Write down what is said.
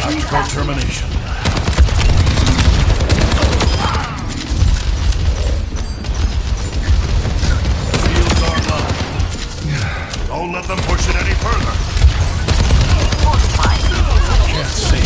Tactical termination. Fields are low. Don't let them push it any further. Can't see.